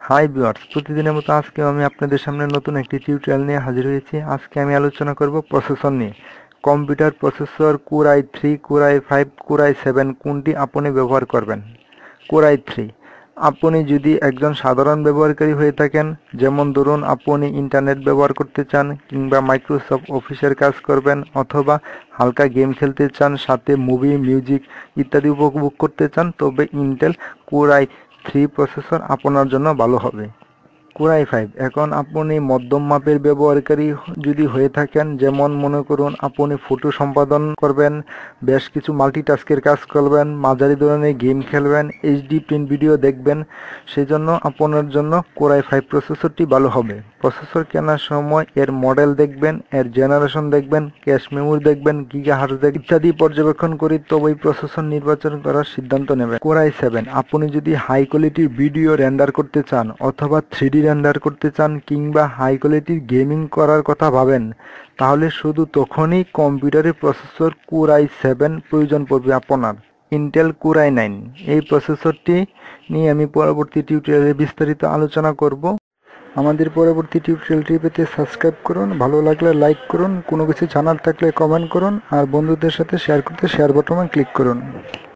Hi viewers, প্রতিদিনের মতো আজকেও আমি আপনাদের সামনে নতুন একটি টিউটোরিয়াল নিয়ে হাজির হয়েছি। আজকে আমি আলোচনা করব প্রসেসর নিয়ে। Computer processor core i3, core i5, core i7 কোনটি আপনি ব্যবহার করবেন? কোর i3 আপনি যদি একজন সাধারণ ব্যবহারকারী হয়ে থাকেন, যেমন ধরুন আপনি ইন্টারনেট ব্যবহার করতে চান কিংবা মাইক্রোসফট অফিসের কাজ করবেন অথবা হালকা গেম খেলতে চান, সাথে মুভি, মিউজিক ইত্যাদি উপভোগ করতে চান, তবে ইন্টেল কোর i3 প্রসেসর আপনার জন্য ভালো হবে। কোর i5 এখন আপনি মধ্যম মাপের ব্যবহারকারী যদি হয়ে থাকেন, যেমন মনে করুন আপনি ফটো সম্পাদন করবেন, বেশ কিছু মাল্টিটাস্কের কাজ করবেন, মাঝারি ধরনের গেম খেলবেন, এইচডি প্রিন্ট ভিডিও দেখবেন, সেজন্য আপনার জন্য কোর i5 প্রসেসরটি ভালো হবে। প্রসেসর কেনার সময় এর মডেল দেখবেন, এর জেনারেশন দেখবেন, ক্যাশ মেমোরি দেখবেন, গিগাহার্টজ দেখবেন ইত্যাদি পর্যবেক্ষণ করে তবেই প্রসেসর নির্বাচন করার সিদ্ধান্ত নেবেন। কোর i7 আপনি যদি হাই কোয়ালিটির ভিডিও রেন্ডার করতে চান অথবা 3D রেন্ডার করতে চান কিংবা হাই কোয়ালিটির গেমিং করার কথা ভাবেন, তাহলে শুধু তখনই কম্পিউটারের প্রসেসর কোর i7 প্রয়োজন পড়বে আপনার। ইন্টেল কোর i9 এই প্রসেসরটি নিয়ে আমি পরবর্তী টিউটোরিয়ালে বিস্তারিত আলোচনা করব। আমাদের পরবর্তী টিউটোরিয়ালটি পেতে সাবস্ক্রাইব করুন, ভালো লাগলে লাইক করুন, কোনো কিছু জানার থাকলে কমেন্ট করুন আর বন্ধুদের সাথে শেয়ার করতে শেয়ার বাটনে ক্লিক করুন।